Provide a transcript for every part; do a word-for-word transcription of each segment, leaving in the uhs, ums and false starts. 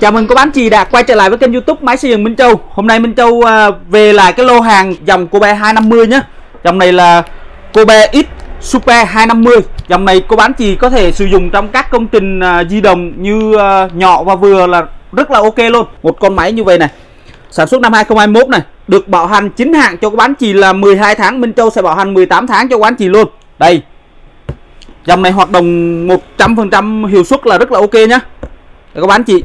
Chào mừng các bác chị đã quay trở lại với kênh YouTube Máy Xây Dựng Minh Châu. Hôm nay Minh Châu về lại cái lô hàng dòng Kobe hai năm mươi nhé. Dòng này là Kobe X Super hai năm mươi. Dòng này cô bán chị có thể sử dụng trong các công trình uh, di động như uh, nhỏ và vừa là rất là ok luôn. Một con máy như vậy này, sản xuất năm hai không hai mốt này, được bảo hành chính hãng cho cô bán chị là mười hai tháng. Minh Châu sẽ bảo hành mười tám tháng cho cô bán chị luôn. Đây, dòng này hoạt động một trăm phần trăm hiệu suất là rất là ok nhá. Để cô bán chị.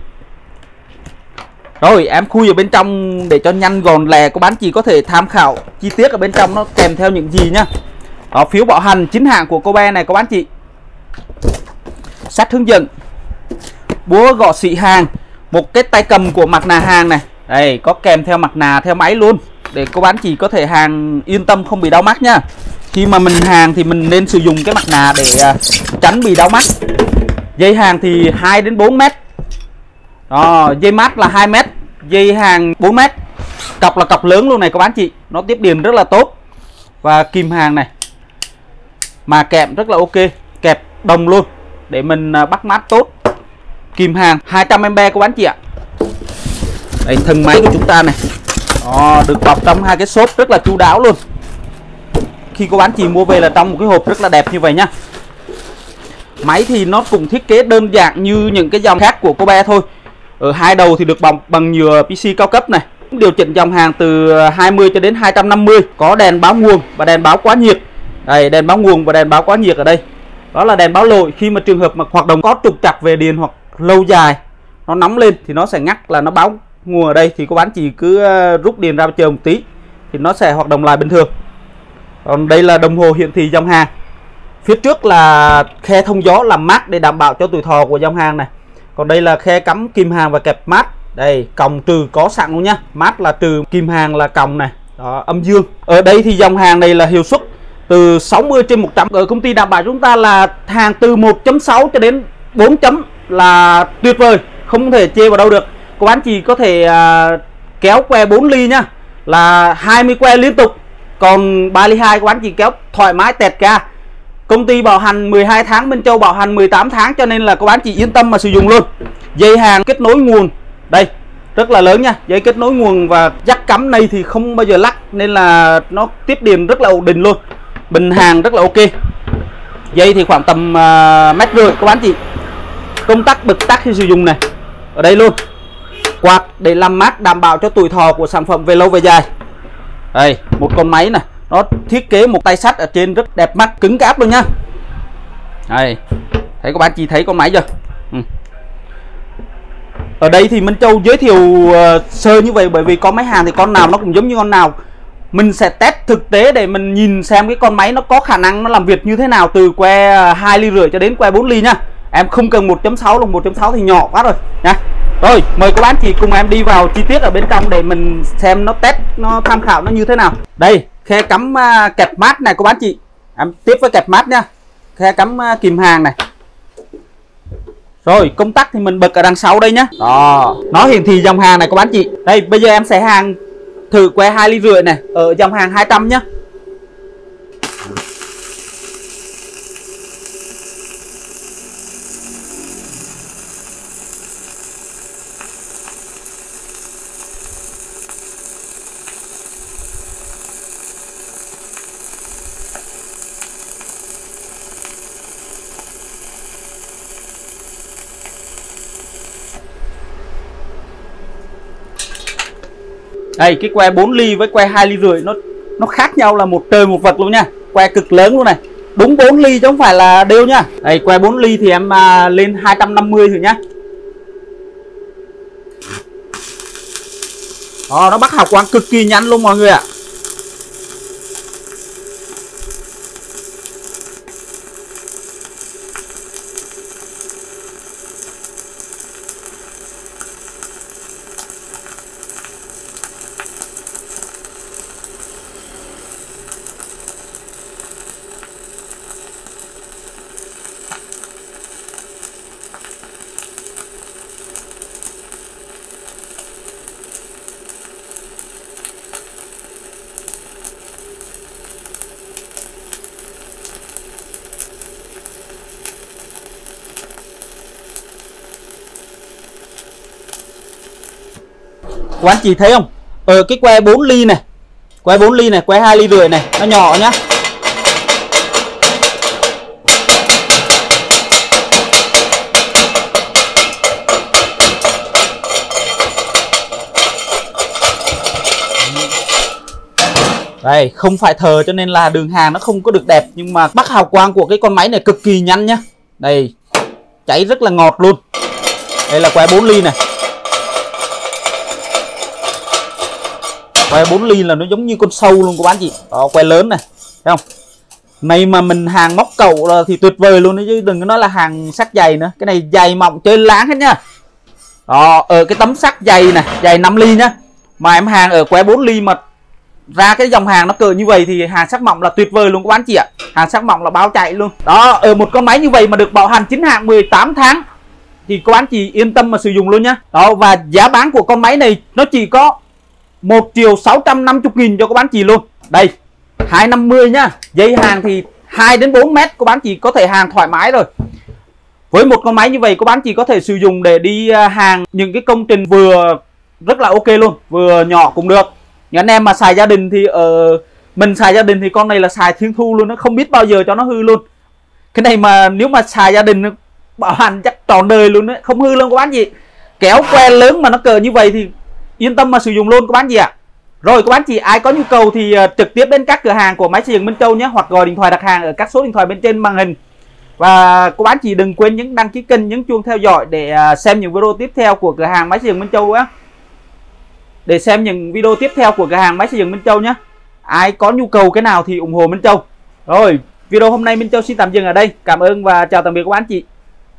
Rồi em khui ở bên trong để cho nhanh gọn lẹ, cô bán chị có thể tham khảo chi tiết ở bên trong nó kèm theo những gì nhá. Đó, phiếu bảo hành chính hãng của Kobe này cô bán chị, sách hướng dẫn, búa gõ xị hàng, một cái tay cầm của mặt nạ hàng này. Đây, có kèm theo mặt nạ theo máy luôn, để cô bán chị có thể hàng yên tâm không bị đau mắt nhá. Khi mà mình hàng thì mình nên sử dụng cái mặt nạ để uh, tránh bị đau mắt. Dây hàng thì hai đến bốn mét. Đó, dây mát là hai mét, dây hàng bốn mét. Cọc là cọc lớn luôn này cô bán chị, nó tiếp điện rất là tốt. Và kìm hàng này mà kẹp rất là ok, kẹp đồng luôn để mình bắt mát tốt. Kìm hàng hai trăm am pe cô bán chị ạ. Đây, thân máy của chúng ta này. Đó, được bọc trong hai cái xốp rất là chu đáo luôn. Khi cô bán chị mua về là trong một cái hộp rất là đẹp như vậy nhá. Máy thì nó cũng thiết kế đơn giản như những cái dòng khác của Kobe thôi. Ở hai đầu thì được bọc bằng nhựa pê xê cao cấp này. Điều chỉnh dòng hàng từ hai mươi cho đến hai trăm năm mươi. Có đèn báo nguồn và đèn báo quá nhiệt. Đây, đèn báo nguồn và đèn báo quá nhiệt ở đây. Đó là đèn báo lỗi. Khi mà trường hợp mà hoạt động có trục trặc về điện hoặc lâu dài, nó nóng lên thì nó sẽ ngắt là nó báo nguồn ở đây. Thì cô bán chị cứ rút điện ra chờ một tí thì nó sẽ hoạt động lại bình thường. Còn đây là đồng hồ hiển thị dòng hàng. Phía trước là khe thông gió làm mát để đảm bảo cho tuổi thọ của dòng hàng này. Còn đây là khe cắm kim hàng và kẹp mát. Đây, còng trừ có sẵn luôn nhá. Mát là trừ, kim hàng là còng này. Đó, âm dương. Ở đây thì dòng hàng này là hiệu suất từ sáu mươi trên một trăm. Ở công ty đảm bảo chúng ta là hàng từ một chấm sáu cho đến bốn chấm là tuyệt vời, không thể chê vào đâu được. Cô bán chị có thể uh, kéo que bốn ly nhá, là hai mươi que liên tục. Còn ba ly hai cô bán chị kéo thoải mái tẹt ca. Công ty bảo hành mười hai tháng, Minh Châu bảo hành mười tám tháng, cho nên là cô bán chị yên tâm mà sử dụng luôn. Dây hàng kết nối nguồn đây rất là lớn nha, dây kết nối nguồn và jack cắm này thì không bao giờ lắc, nên là nó tiếp điện rất là ổn định luôn. Bình hàng rất là ok. Dây thì khoảng tầm uh, mét rưỡi cô bán chị. Công tắc bật tắt khi sử dụng này ở đây luôn. Quạt để làm mát đảm bảo cho tuổi thọ của sản phẩm về lâu về dài. Đây, một con máy này, nó thiết kế một tay sắt ở trên rất đẹp mắt, cứng cáp luôn nhá. Đây, thấy các bạn chị thấy con máy chưa? Ừ. Ở đây thì Minh Châu giới thiệu uh, sơ như vậy bởi vì con máy hàng thì con nào nó cũng giống như con nào. Mình sẽ test thực tế để mình nhìn xem cái con máy nó có khả năng nó làm việc như thế nào, từ que hai ly rưỡi cho đến que bốn ly nha. Em không cần một chấm sáu, là một chấm sáu thì nhỏ quá rồi nha. Rồi, mời các bạn chị cùng em đi vào chi tiết ở bên trong để mình xem nó test, nó tham khảo nó như thế nào. Đây, khe cắm uh, kẹp mát này các bạn chị. Em tiếp với kẹp mát nha. Khe cắm uh, kìm hàng này. Rồi, công tắc thì mình bật ở đằng sau đây nhá. Đó, nó hiển thị dòng hàng này các bạn chị. Đây, bây giờ em sẽ hàng thử que hai ly rưỡi này ở dòng hàng hai trăm nhá. Đây, cái que bốn ly với que hai ly rưỡi nó nó khác nhau là một trời một vực luôn nha. Que cực lớn luôn này. Đúng bốn ly chứ không phải là đều nha. Đây, que bốn ly thì em à, lên hai trăm năm mươi thử nhá. Đó, nó bắt hào quang cực kỳ nhanh luôn mọi người ạ. Các anh chị thấy không? Ở cái que bốn ly này, que bốn ly này, que hai ly rưỡi này, nó nhỏ nhá. Đây, không phải thờ cho nên là đường hàng nó không có được đẹp, nhưng mà bắt hào quang của cái con máy này cực kỳ nhanh nhá. Đây, cháy rất là ngọt luôn. Đây là que bốn ly này. Que bốn ly là nó giống như con sâu luôn các bạn chị. Đó, que lớn này, thấy không? Này mà mình hàng móc cậu là thì tuyệt vời luôn đấy chứ đừng có nói là hàng sắt dày nữa. Cái này dày mỏng chơi láng hết nhá. Đó, ở cái tấm sắt dày này, dày năm ly nhá. Mà em hàng ở que bốn ly mà ra cái dòng hàng nó cỡ như vậy thì hàng sắc mỏng là tuyệt vời luôn các bạn chị ạ. Hàng sắc mỏng là báo chạy luôn. Đó, ở một con máy như vậy mà được bảo hành chính hãng mười tám tháng thì các bạn chị yên tâm mà sử dụng luôn nhá. Đó, và giá bán của con máy này nó chỉ có một triệu sáu trăm năm mươi nghìn cho các bạn chị luôn. Đây, hai trăm năm mươi nhá. Dây hàng thì hai đến bốn mét các bạn chị có thể hàng thoải mái rồi. Với một con máy như vậy các bạn chị có thể sử dụng để đi hàng những cái công trình vừa rất là ok luôn, vừa nhỏ cũng được. Những anh em mà xài gia đình thì ở uh, mình xài gia đình thì con này là xài thiên thu luôn, nó không biết bao giờ cho nó hư luôn. Cái này mà nếu mà xài gia đình bảo hành chắc trọn đời luôn đấy, không hư luôn các bạn chị. Kéo que lớn mà nó cỡ như vậy thì yên tâm mà sử dụng luôn các bạn chị ạ. Rồi các bạn chị ai có nhu cầu thì uh, trực tiếp đến các cửa hàng của máy xây dựng Minh Châu nhé, hoặc gọi điện thoại đặt hàng ở các số điện thoại bên trên màn hình. Và các bạn chị đừng quên nhấn đăng ký kênh, nhấn chuông theo dõi để uh, xem những video tiếp theo của cửa hàng máy xây dựng Minh Châu á. Để xem những video tiếp theo của cửa hàng máy xây dựng Minh Châu nhé. Ai có nhu cầu cái nào thì ủng hộ Minh Châu. Rồi, video hôm nay Minh Châu xin tạm dừng ở đây. Cảm ơn và chào tạm biệt các bạn chị.